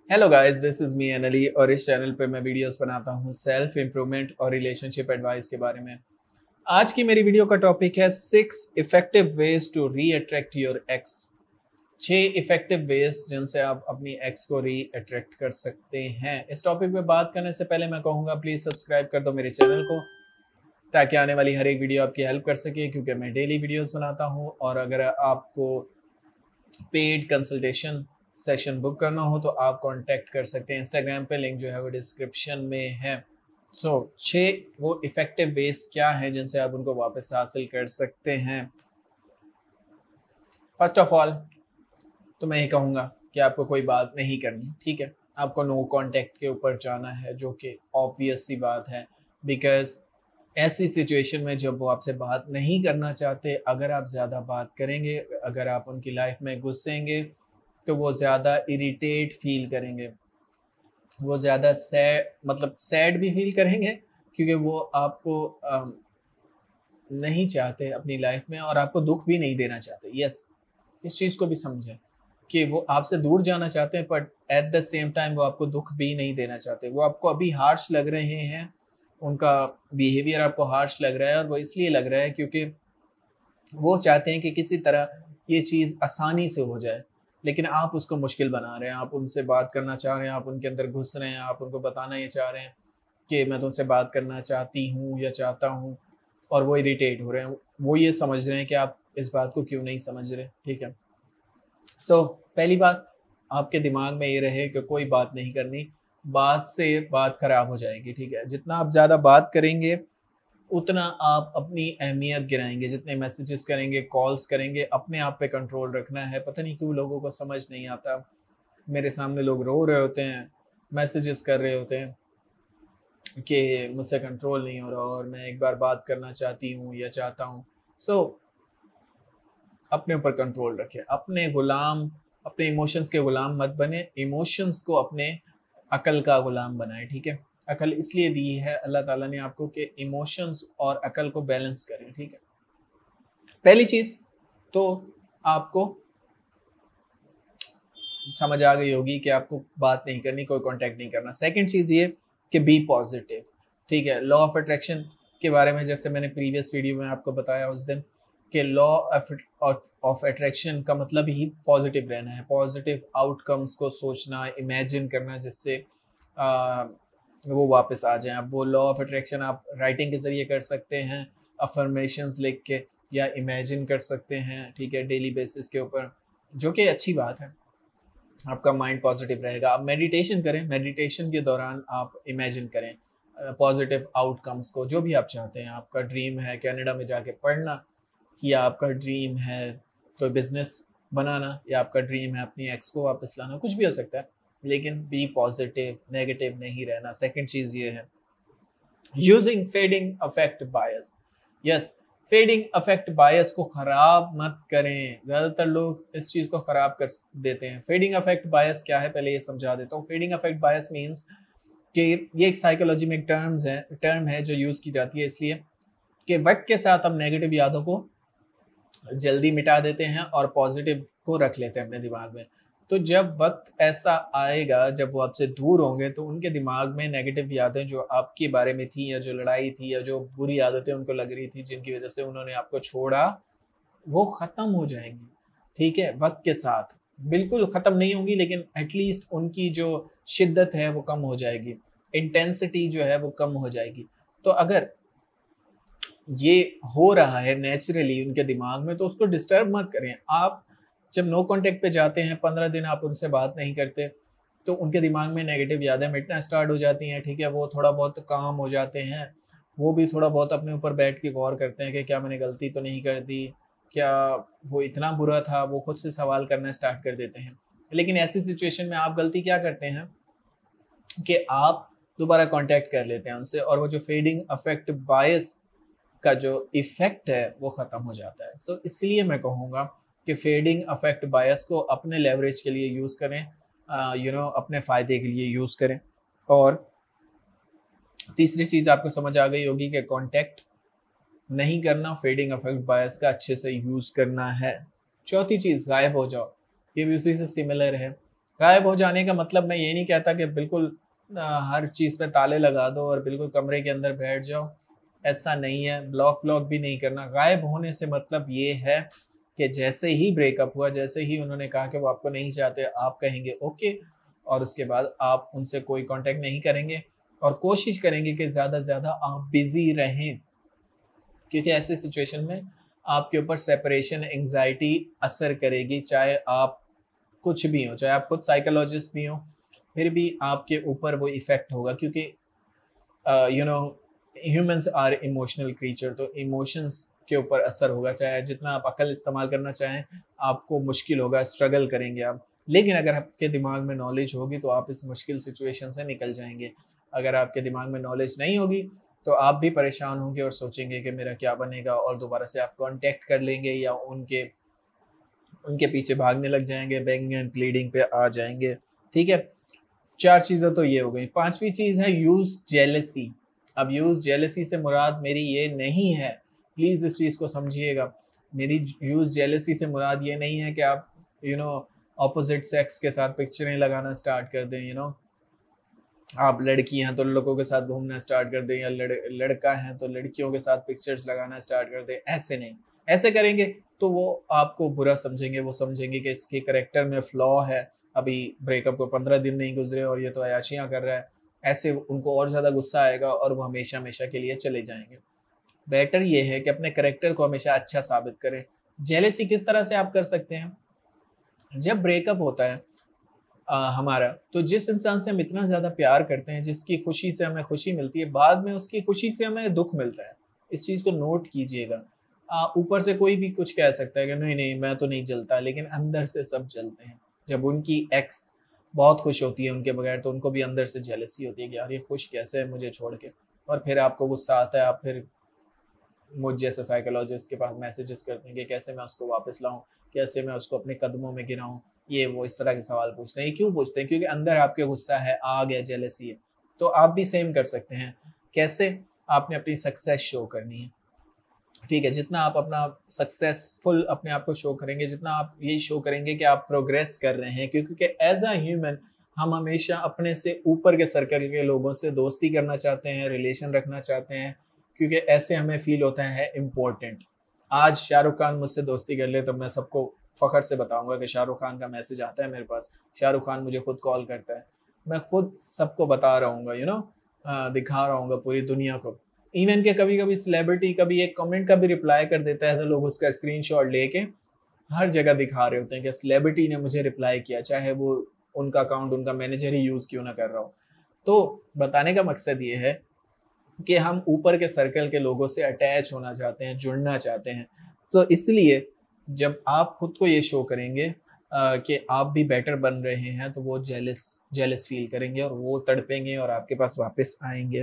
Hello guys, this is me Ali और इस channel पे मैं वीडियोस बनाता हूँ सेल्फ इम्प्रूवमेंट और रिलेशनशिप एडवाइस के बारे में। आज की मेरी वीडियो का टॉपिक है 6 effective ways to re attract your ex. 6 effective ways जिनसे आप अपनी एक्स को री अट्रैक्ट कर सकते हैं। इस टॉपिक पे बात करने से पहले मैं कहूँगा प्लीज़ सब्सक्राइब कर दो मेरे चैनल को, ताकि आने वाली हर एक वीडियो आपकी हेल्प कर सके, क्योंकि मैं डेली वीडियोज़ बनाता हूँ। और अगर आपको पेड कंसल्टेशन सेशन बुक करना हो तो आप कांटेक्ट कर सकते हैं इंस्टाग्राम पे, लिंक जो है वो डिस्क्रिप्शन में है। सो 6 वो इफेक्टिव वेज क्या है जिनसे आप उनको वापस हासिल कर सकते हैं। फर्स्ट ऑफ ऑल तो मैं ये कहूँगा कि आपको कोई बात नहीं करनी, ठीक है। आपको नो कांटेक्ट के ऊपर जाना है, जो कि ऑब्वियस सी बात है, बिकॉज ऐसी सिचुएशन में जब वो आपसे बात नहीं करना चाहते, अगर आप ज़्यादा बात करेंगे, अगर आप उनकी लाइफ में घुसेंगे तो वो ज़्यादा इरिटेट फील करेंगे, वो ज़्यादा सैड भी फील करेंगे, क्योंकि वो आपको नहीं चाहते अपनी लाइफ में और आपको दुख भी नहीं देना चाहते। यस, इस चीज़ को भी समझें कि वो आपसे दूर जाना चाहते हैं, but at the same time वो आपको दुख भी नहीं देना चाहते। वो आपको अभी हार्श लग रहे हैं, उनका बिहेवियर आपको हार्श लग रहा है, और वो इसलिए लग रहा है क्योंकि वो चाहते हैं कि किसी तरह ये चीज़ आसानी से हो जाए, लेकिन आप उसको मुश्किल बना रहे हैं। आप उनसे बात करना चाह रहे हैं, आप उनके अंदर घुस रहे हैं, आप उनको बताना ये चाह रहे हैं कि मैं तुमसे बात करना चाहती हूँ या चाहता हूँ, और वो इरिटेट हो रहे हैं। वो ये समझ रहे हैं कि आप इस बात को क्यों नहीं समझ रहे, ठीक है। सो पहली बात, आपके दिमाग में ये रहे कि कोई बात नहीं करनी, बात से बात खराब हो जाएगी, ठीक है। जितना आप ज़्यादा बात करेंगे उतना आप अपनी अहमियत गिराएंगे। जितने मैसेजेस करेंगे, कॉल्स करेंगे, अपने आप पे कंट्रोल रखना है। पता नहीं क्यों लोगों को समझ नहीं आता। मेरे सामने लोग रो रहे होते हैं, मैसेजेस कर रहे होते हैं कि मुझसे कंट्रोल नहीं हो रहा और मैं एक बार बात करना चाहती हूँ या चाहता हूँ। सो अपने ऊपर कंट्रोल रखें, अपने गुलाम, अपने इमोशंस के गुलाम मत बने। इमोशंस को अपने अकल का गुलाम बनाए, ठीक है। अकल इसलिए दी है अल्लाह ताला ने आपको कि इमोशंस और अकल को बैलेंस करें, ठीक है। पहली चीज तो आपको समझ आ गई होगी कि आपको बात नहीं करनी, कोई कांटेक्ट नहीं करना। सेकंड चीज ये कि बी पॉजिटिव, ठीक है। लॉ ऑफ अट्रैक्शन के बारे में जैसे मैंने प्रीवियस वीडियो में आपको बताया उस दिन, कि लॉ ऑफ अट्रैक्शन का मतलब ही पॉजिटिव रहना है, पॉजिटिव आउटकम्स को सोचना, इमेजिन करना, जिससे वो वापस आ जाए। अब वो लॉ ऑफ अट्रैक्शन आप राइटिंग के ज़रिए कर सकते हैं, अफर्मेशंस लिख के, या इमेजिन कर सकते हैं, ठीक है, डेली बेसिस के ऊपर, जो कि अच्छी बात है। आपका माइंड पॉजिटिव रहेगा। आप मेडिटेशन करें, मेडिटेशन के दौरान आप इमेजिन करें पॉजिटिव आउटकम्स को, जो भी आप चाहते हैं। आपका ड्रीम है कनाडा में जाके पढ़ना, या आपका ड्रीम है कोई बिजनेस बनाना, या आपका ड्रीम है अपनी एक्स को वापस लाना, कुछ भी हो सकता है, लेकिन बी पॉजिटिव, नेगेटिव नहीं रहना। सेकंड चीज़ ये है using fading affect bias. Yes, fading affect bias को खराब मत करें। ज़्यादातर लोग इस चीज़ को खराब कर देते हैं। फेडिंग अफेक्ट बायस क्या है, पहले ये समझा देता हूँ। फेडिंग अफेक्ट बायस मीन्स कि ये एक साइकोलॉजी में एक टर्म है जो यूज़ की जाती है, इसलिए कि वक्त के साथ हम नेगेटिव यादों को जल्दी मिटा देते हैं और पॉजिटिव को रख लेते हैं अपने दिमाग में। तो जब वक्त ऐसा आएगा जब वो आपसे दूर होंगे, तो उनके दिमाग में नेगेटिव यादें जो आपके बारे में थी, या जो लड़ाई थी, या जो बुरी आदतें उनको लग रही थी जिनकी वजह से उन्होंने आपको छोड़ा, वो ख़त्म हो जाएंगी, ठीक है। वक्त के साथ बिल्कुल ख़त्म नहीं होंगी, लेकिन एटलीस्ट उनकी जो शिद्दत है वो कम हो जाएगी, इंटेंसिटी जो है वो कम हो जाएगी। तो अगर ये हो रहा है नेचुरली उनके दिमाग में, तो उसको डिस्टर्ब मत करें। आप जब नो कांटेक्ट पे जाते हैं, 15 दिन आप उनसे बात नहीं करते, तो उनके दिमाग में नेगेटिव यादें मिटना स्टार्ट हो जाती हैं, ठीक है। वो थोड़ा बहुत काम हो जाते हैं, वो भी थोड़ा बहुत अपने ऊपर बैठ के गौर करते हैं कि क्या मैंने गलती तो नहीं कर दी, क्या वो इतना बुरा था। वो खुद से सवाल करना स्टार्ट कर देते हैं। लेकिन ऐसी सिचुएशन में आप गलती क्या करते हैं कि आप दोबारा कांटेक्ट कर लेते हैं उनसे, और वो जो फेडिंग अफेक्ट बायस का जो इफेक्ट है वो ख़त्म हो जाता है। सो इसलिए मैं कहूँगा कि फेडिंग अफेक्ट बायस को अपने लेवरेज के लिए यूज़ करें, अपने फ़ायदे के लिए यूज़ करें। और तीसरी चीज़ आपको समझ आ गई होगी कि कांटेक्ट नहीं करना, फेडिंग अफेक्ट बायस का अच्छे से यूज़ करना है। चौथी चीज़, गायब हो जाओ। ये भी उसी से सिमिलर है। गायब हो जाने का मतलब मैं ये नहीं कहता कि बिल्कुल हर चीज़ पे ताले लगा दो और बिल्कुल कमरे के अंदर बैठ जाओ, ऐसा नहीं है। ब्लॉक व्लॉक भी नहीं करना। गायब होने से मतलब ये है कि जैसे ही ब्रेकअप हुआ, जैसे ही उन्होंने कहा कि वो आपको नहीं चाहते, आप कहेंगे ओके, और उसके बाद आप उनसे कोई कांटेक्ट नहीं करेंगे और कोशिश करेंगे कि ज़्यादा से ज़्यादा आप बिजी रहें, क्योंकि ऐसे सिचुएशन में आपके ऊपर सेपरेशन एंजाइटी असर करेगी। चाहे आप कुछ भी हो, चाहे आप खुद साइकोलॉजिस्ट भी हो, फिर भी आपके ऊपर वो इफेक्ट होगा, क्योंकि you know humans are emotional creature, तो इमोशंस के ऊपर असर होगा। चाहे जितना आप अकल इस्तेमाल करना चाहें, आपको मुश्किल होगा, स्ट्रगल करेंगे आप। लेकिन अगर आपके दिमाग में नॉलेज होगी तो आप इस मुश्किल सिचुएशन से निकल जाएंगे। अगर आपके दिमाग में नॉलेज नहीं होगी तो आप भी परेशान होंगे और सोचेंगे कि मेरा क्या बनेगा, और दोबारा से आप कांटेक्ट कर लेंगे या उनके उनके पीछे भागने लग जाएंगे, बेगिंग एंड प्लीडिंग पे आ जाएंगे। ठीक है, 4 चीजें तो ये हो गई। 5वीं चीज है यूज जेलेसी। अब यूज जेलेसी से मुराद मेरी ये नहीं है, प्लीज इस चीज को समझिएगा। मेरी यूज जेलेसी से मुराद ये नहीं है कि आप ऑपोजिट सेक्स के साथ पिक्चरें लगाना स्टार्ट कर दें, आप लड़की हैं तो लड़कों के साथ घूमना स्टार्ट कर दें, या लड़का है तो लड़कियों के साथ पिक्चर्स लगाना स्टार्ट कर दें। ऐसे नहीं, ऐसे करेंगे तो वो आपको बुरा समझेंगे, वो समझेंगे कि इसके करेक्टर में फ्लॉ है, अभी ब्रेकअप को 15 दिन नहीं गुजरे और ये तो अयाशियाँ कर रहा है। ऐसे उनको और ज़्यादा गुस्सा आएगा और वो हमेशा हमेशा के लिए चले जाएंगे। बेटर ये है कि अपने करेक्टर को हमेशा अच्छा साबित करें। जेलेसी किस तरह से आप कर सकते हैं? जब ब्रेकअप होता है हमारा, तो जिस इंसान से हम इतना ज़्यादा प्यार करते हैं, जिसकी खुशी से हमें खुशी मिलती है, बाद में उसकी खुशी से हमें दुख मिलता है। इस चीज़ को नोट कीजिएगा। ऊपर से कोई भी कुछ कह सकता है कि नहीं नहीं मैं तो नहीं जलता, लेकिन अंदर से सब जलते हैं। जब उनकी एक्स बहुत खुश होती है उनके बगैर, तो उनको भी अंदर से जेलसी होती है कि यार ये खुश कैसे है मुझे छोड़ के, और फिर आपको गुस्सा आता है। आप फिर मुझ जैसे साइकोलॉजिस्ट के पास मैसेजेस करते हैं कि कैसे मैं उसको वापस लाऊं, कैसे मैं उसको अपने कदमों में गिराऊं, ये वो इस तरह के सवाल पूछते हैं। ये क्यों पूछते हैं? क्योंकि अंदर आपके गुस्सा है, आग है, जेलसी है। तो आप भी सेम कर सकते हैं। कैसे? आपने अपनी सक्सेस शो करनी है। ठीक है, जितना आप अपना सक्सेसफुल अपने आप को शो करेंगे, जितना आप यही शो करेंगे कि आप प्रोग्रेस कर रहे हैं, क्योंकि एज अ ह्यूमन हम हमेशा अपने से ऊपर के सर्कल के लोगों से दोस्ती करना चाहते हैं, रिलेशन रखना चाहते हैं, क्योंकि ऐसे हमें फील होता है इम्पोर्टेंट। आज शाहरुख खान मुझसे दोस्ती कर ले तो मैं सबको फखर से बताऊंगा कि शाहरुख खान का मैसेज आता है मेरे पास, शाहरुख खान मुझे खुद कॉल करता है, मैं खुद सबको बता रहा हूँ, दिखा रहा हूँ पूरी दुनिया को। इवन के कभी कभी सेलिब्रिटी कभी एक कमेंट का भी रिप्लाई कर देता है तो लोग उसका स्क्रीनशॉट लेके हर जगह दिखा रहे होते हैं कि सेलिब्रिटी ने मुझे रिप्लाई किया, चाहे वो उनका अकाउंट उनका मैनेजर ही यूज क्यों ना कर रहा हो। तो बताने का मकसद ये है कि हम ऊपर के सर्कल के लोगों से अटैच होना चाहते हैं, जुड़ना चाहते हैं। तो इसलिए जब आप खुद को ये शो करेंगे कि आप भी बेटर बन रहे हैं, तो वो जेलस फील करेंगे और वो तड़पेंगे और आपके पास वापस आएंगे।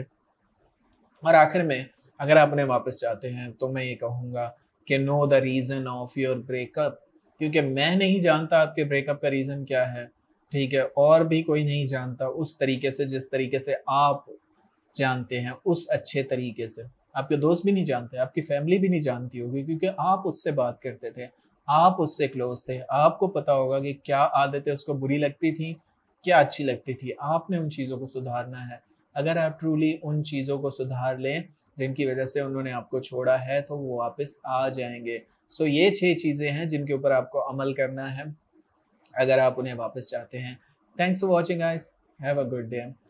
और आखिर में अगर आप उन्हें वापस चाहते हैं तो मैं ये कहूँगा कि know the reason of your breakup, क्योंकि मैं नहीं जानता आपके ब्रेकअप का रीज़न क्या है। ठीक है, और भी कोई नहीं जानता उस तरीके से जिस तरीके से आप जानते हैं, उस अच्छे तरीके से। आपके दोस्त भी नहीं जानते, आपकी फैमिली भी नहीं जानती होगी, क्योंकि आप उससे बात करते थे, आप उससे क्लोज थे, आपको पता होगा कि क्या आदतें उसको बुरी लगती थी, क्या अच्छी लगती थी। आपने उन चीज़ों को सुधारना है। अगर आप ट्रूली उन चीज़ों को सुधार लें जिनकी वजह से उन्होंने आपको छोड़ा है, तो वो वापस आ जाएंगे। सो ये 6 चीज़ें हैं जिनके ऊपर आपको अमल करना है अगर आप उन्हें वापस चाहते हैं। Thanks for watching guys, have a good day.